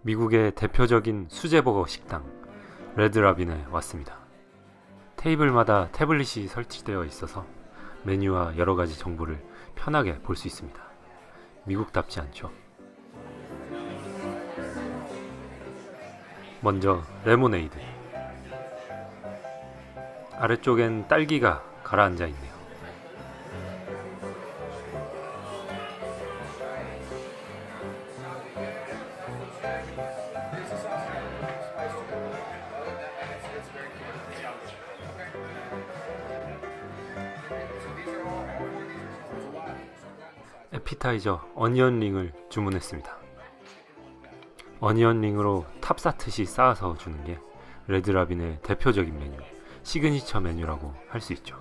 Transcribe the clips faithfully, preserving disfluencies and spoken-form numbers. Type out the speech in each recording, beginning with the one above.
미국의 대표적인 수제버거 식당 레드라빈에 왔습니다. 테이블마다 태블릿이 설치되어 있어서 메뉴와 여러가지 정보를 편하게 볼 수 있습니다. 미국답지 않죠? 먼저 레모네이드. 아래쪽엔 딸기가 가라앉아 있네요. 에피타이저 어니언링을 주문했습니다. 어니언링으로 탑사트시 쌓아서 주는 게 레드라빈의 대표적인 메뉴, 시그니처 메뉴라고 할 수 있죠.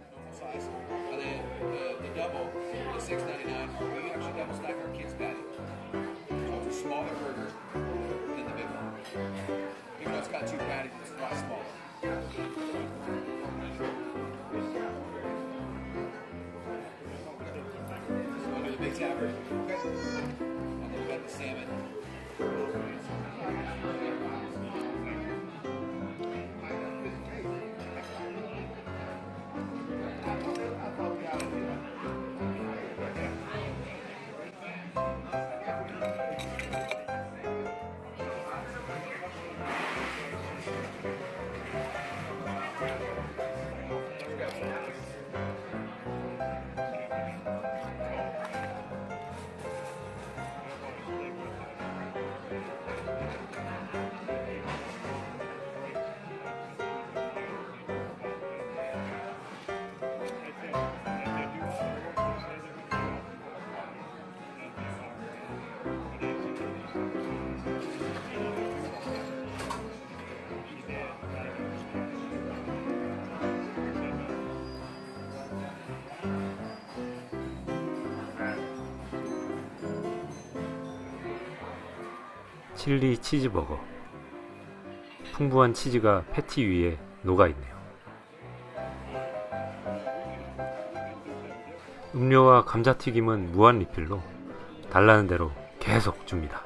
칠리 치즈버거. 풍부한 치즈가 패티 위에 녹아있네요. 음료와 감자튀김은 무한 리필로 달라는 대로 계속 줍니다.